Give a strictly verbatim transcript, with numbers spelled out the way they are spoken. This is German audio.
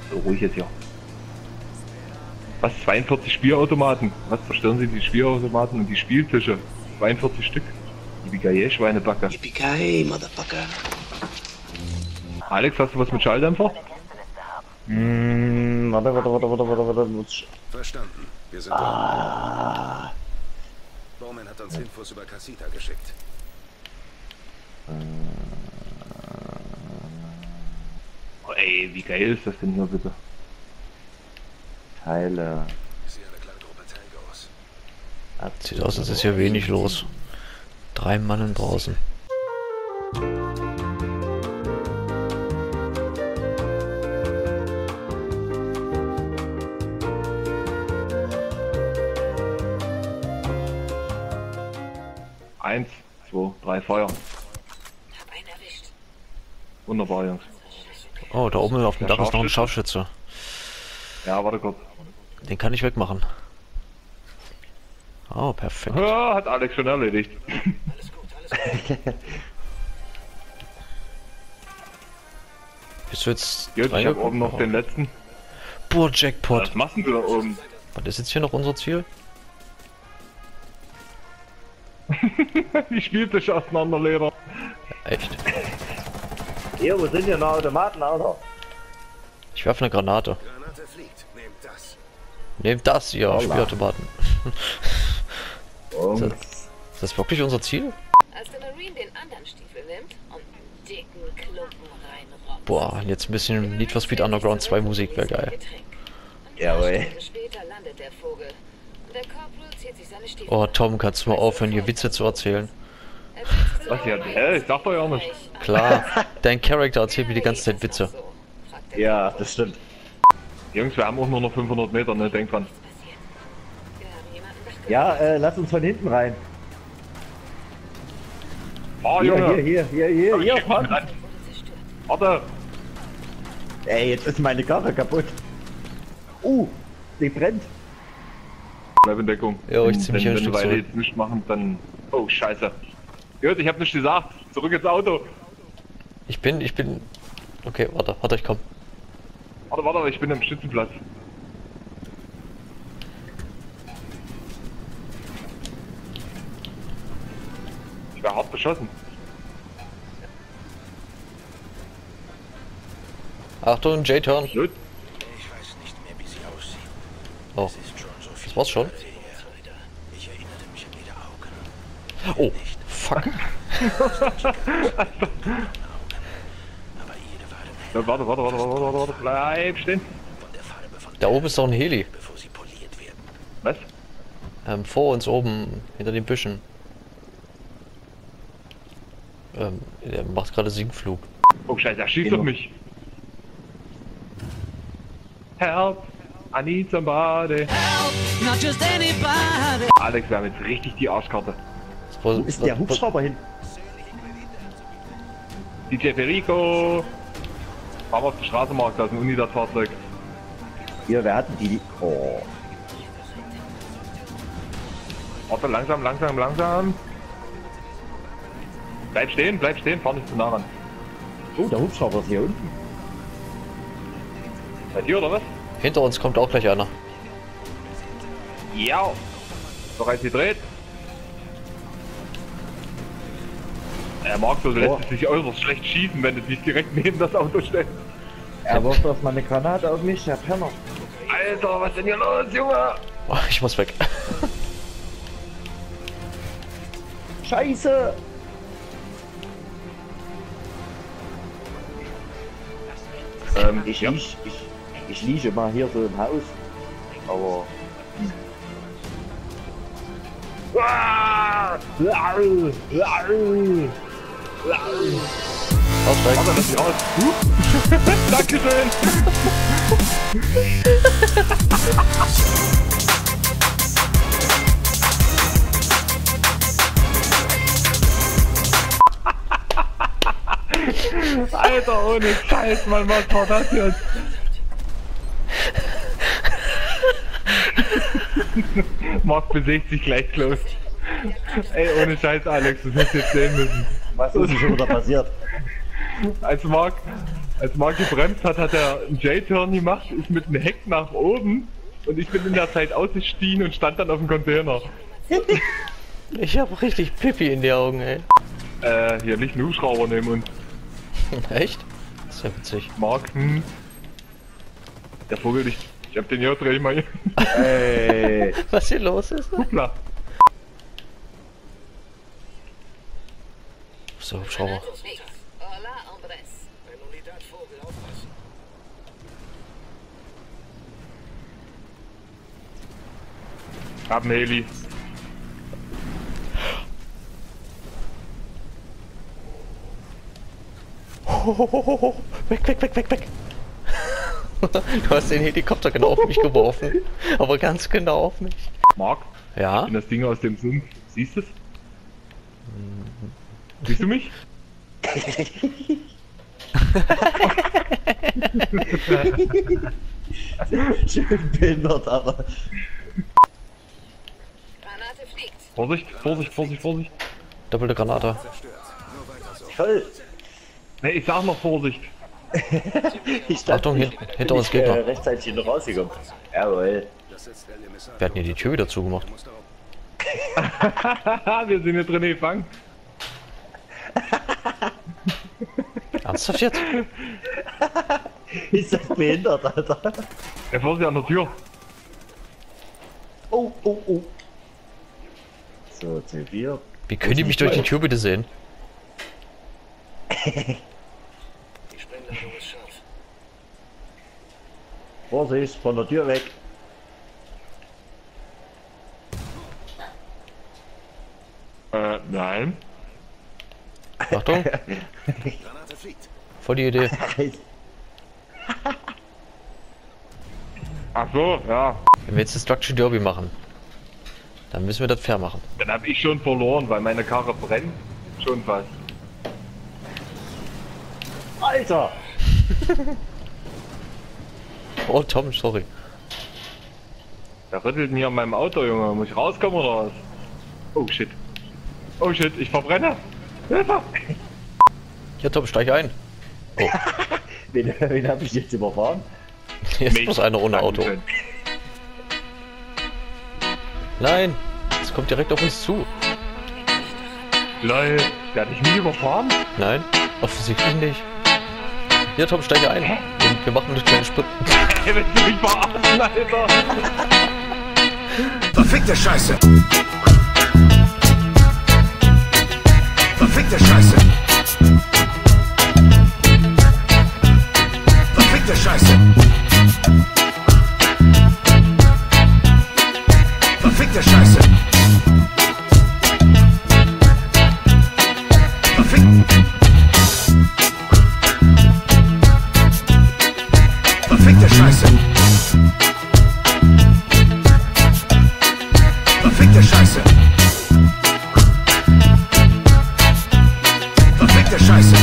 So, ruhig jetzt hier. Was? zweiundvierzig Spielautomaten? Was zerstören Sie die Spielautomaten und die Spieltische? zweiundvierzig Stück? Yippie-ki-yay, Schweinebacke. Yippie-ki-yay, Motherfucker. Alex, hast du was mit Schalldämpfer? Hm, warte, warte, warte, warte, warte, warte. Verstanden. Wir sind Ah. Bowman hat uns Infos über Casita geschickt. Oh, ey, wie geil ist das denn hier bitte? Teile. Ich sehe eine kleine Gruppe Tangos. Sieht aus, als ist hier wenig los. Drei Mann in draußen. Eins, zwei, drei, Feuer. Wunderbar, Jungs. Oh, da oben auf dem Der Dach ist noch ein Scharfschütze. Ja, warte kurz. Den kann ich wegmachen. Oh, perfekt. Ja, hat Alex schon erledigt. Bist du jetzt... Gut, ich hab oben noch den letzten. Boah, Jackpot. Was machst du da oben? Was ist jetzt hier noch unser Ziel? Die Spieltische auseinanderlehrer. Echt? Hier, wo sind hier noch Automaten, Alter? Ich werfe eine Granate. Granate fliegt. Nehmt das. Nehmt das, ihr Holla. Spielautomaten. Und Ist Ist das wirklich unser Ziel? Als der Marine den anderen Stiefel nimmt und einen dicken Klumpen reinrobbt. Boah, jetzt ein bisschen Need for Speed Underground zwei Musik wäre geil. Jawohl. Später landet der Vogel. Und der Corporal zieht sich seine Stiefel. Oh, Tom, kannst du mal aufhören, hier Witze zu erzählen? Was ja? Hä? Ich sag doch ja auch nicht. Klar, dein Charakter erzählt mir die ganze Zeit Witze. ja, das stimmt. Jungs, wir haben auch nur noch fünfhundert Meter, ne? Denk dran. Ja, äh, lass uns von hinten rein. Fahr, Hier, Junge! hier, hier, hier, hier, Ich hier, geb mal mit fahren. an. Warte! Ey, jetzt ist meine Karre kaputt. Uh, die brennt. Bleib in Deckung. Jo, ich zieh mich Wenn, ein wenn Stück wir zurück. jetzt nichts machen, dann... Oh, scheiße. Gut, ich hab nichts gesagt. Zurück ins Auto. Ich bin, ich bin... Okay, warte, warte, ich komm. Warte, warte, ich bin am Schützenplatz. Ich war hart beschossen. Achtung, J-Turn. Gut. Ich weiß nicht mehr, wie sie aussieht. Oh, Es ist schon so viel das war's schon? Jahre her. Ich erinnerte mich an ihre Augen. Oh, fuck. Aber jede war Ja, warte, warte, warte, warte, warte, warte, bleib stehen. von der Farbe von Da oben ist doch ein Heli. bevor sie poliert werden. Was? Ähm, vor uns oben, hinter den Büschen. Ähm, der macht gerade Sinkflug. Oh scheiße, er schießt auf mich. Help, I need somebody. Not just anybody. Alex, wir haben jetzt richtig die Arschkarte. Wo Wo ist der Hubschrauber hin? D J Perico. Fahr mal auf die Straße, Mark, da ist ein Unidat-Fahrzeug. Hier, wer hatten die? Oh. Warte, langsam, langsam, langsam. Bleib stehen, bleib stehen, fahr nicht zu nah ran. Oh, der Hubschrauber ist hier unten. Seid ihr oder was? Hinter uns kommt auch gleich einer. Ja. Bereits gedreht. Äh, Mark, so lässt Oh. es sich äußerst schlecht schießen, wenn du dich direkt neben das Auto stellst. Er wirft erstmal eine Granate auf mich, der Penner. Alter, was ist denn hier los, Junge? Oh, ich muss weg. Scheiße! Ähm, Ich ja. liege ich, ich liege mal hier so im Haus. Aber. Ah! Aussteigen. Warte, lass mich raus. Huh? Dankeschön. Alter, ohne Scheiß, Mann, was war das jetzt? Mark bewegt sich gleich los. Ey, ohne Scheiß, Alex, das hättest du jetzt sehen müssen. Was ist denn schon wieder passiert? Als Mark, Als Marc gebremst hat, hat er einen J-Turn gemacht, ist mit dem Heck nach oben und ich bin in der Zeit ausgestiegen und stand dann auf dem Container. Ich hab richtig Pipi in die Augen, ey. Äh, hier liegt ein Hubschrauber neben uns. Echt? Das ist ja witzig. Marc, hm. Der Vogel liegt. Ich hab den hier, dreh ich mal hier. Ey. Was hier los ist? Ne? Hoppla. So, Hubschrauber. Granate fliegt. Hola, hombres. Ein Unidatvogel, aufpassen. Hab einen Heli. Hohohoho. Weg, weg, weg, weg, weg. Du hast den Helikopter genau auf mich geworfen. Aber ganz genau auf mich. Marc, Ja? in das Ding aus dem Sumpf. Siehst du es? Siehst du mich? Schön behindert, aber. Granate fliegt. Vorsicht, Vorsicht, Vorsicht, Vorsicht. Doppelte Granate. Toll. Ne, ich sag noch Vorsicht. Ich stand Achtung, nicht- hin- hinter uns bin ich, Gegner. Äh, rechtzeitig hinten rausgekommen. Jawohl. Wir hatten hier die Tür wieder zugemacht. Wir sind hier drin gefangen. Ernsthaft jetzt? Ist das behindert, Alter? Der Vorsicht an der Tür. Oh, oh, oh. So, C vier. Wie können die mich durch die Tür bitte sehen? Die Sprengladung ist scharf. Vorsicht, von der Tür weg. Äh, nein. Achtung, Granate fliegt. voll die Idee. Ach so, ja. Wenn wir jetzt Destruction Derby machen, dann müssen wir das fair machen. Dann hab ich schon verloren, weil meine Karre brennt. Schon fast. Alter! Oh Tom, sorry. Der rüttelt mir an meinem Auto, Junge. Muss ich rauskommen oder was? Oh shit. Oh shit, ich verbrenne. Hilfe! Hier Tom, steig ein. Oh, Wen, wen hab ich jetzt überfahren? jetzt Mich. bloß einer ohne Auto. Dankeschön. Nein, es kommt direkt auf uns zu. Lol, der hat dich nie überfahren? Nein, offensichtlich nicht. Hier Tom, steige ein. Wir, wir machen eine kleine Sprit. Ey, willst du mich verarschen, Alter? Verfickte Scheiße! Verfickte Scheiße! Verfickte Scheiße! Verfickte Scheiße! Verfick... Verfickte Scheiße! Verfickte Scheiße! Verfickte Scheiße!